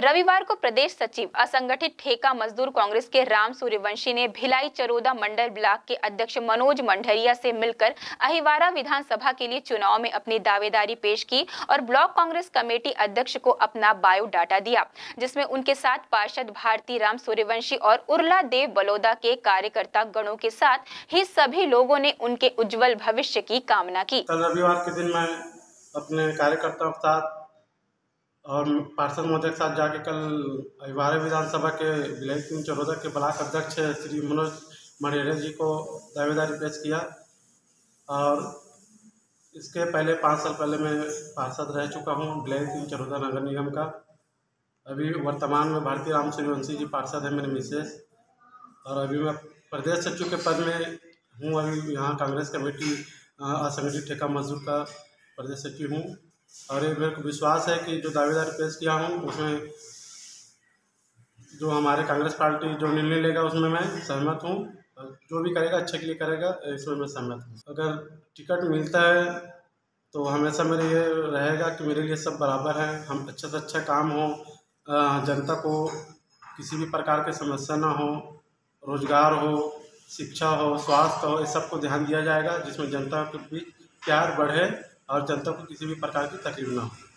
रविवार को प्रदेश सचिव असंगठित ठेका मजदूर कांग्रेस के राम सूर्यवंशी ने भिलाई चरोदा मंडल ब्लॉक के अध्यक्ष मनोज मंडरिया से मिलकर अहिवारा विधानसभा के लिए चुनाव में अपनी दावेदारी पेश की और ब्लॉक कांग्रेस कमेटी अध्यक्ष को अपना बायोडाटा दिया, जिसमें उनके साथ पार्षद भारती राम सूर्यवंशी और उर्ला देव बलोदा के कार्यकर्ता गणों के साथ ही सभी लोगों ने उनके उज्जवल भविष्य की कामना की। कल रविवार के दिन मैं अपने कार्यकर्ताओं के साथ और पार्षद महोदय के साथ जाके कल अहिवारा विधानसभा के भिलाई चरोदा के ब्लॉक अध्यक्ष श्री मनोज मंडरिया जी को दावेदारी पेश किया। और इसके पहले 5 साल पहले मैं पार्षद रह चुका हूँ भिलाई चरोदा नगर निगम का। अभी वर्तमान में भारती राम सूर्यवंशी जी पार्षद है मेरे मिसेस, और अभी मैं प्रदेश सचिव के पद में हूँ। अभी यहाँ कांग्रेस कमेटी असंगठित ठेका मजदूर का प्रदेश सचिव हूँ। और ये मेरे को विश्वास है कि जो दावेदारी पेश किया हूँ उसमें जो हमारे कांग्रेस पार्टी जो निर्णय लेगा उसमें मैं सहमत हूँ। जो भी करेगा अच्छे के लिए करेगा, इसमें मैं सहमत हूँ। अगर टिकट मिलता है तो हमेशा मेरे ये रहेगा कि मेरे लिए सब बराबर हैं। हम अच्छे से अच्छा काम हो, जनता को किसी भी प्रकार की समस्या ना हो, रोजगार हो, शिक्षा हो, स्वास्थ्य हो, इस सब को ध्यान दिया जाएगा, जिसमें जनता के बीच प्यार बढ़े और जनता को किसी भी प्रकार की तकलीफ ना हो।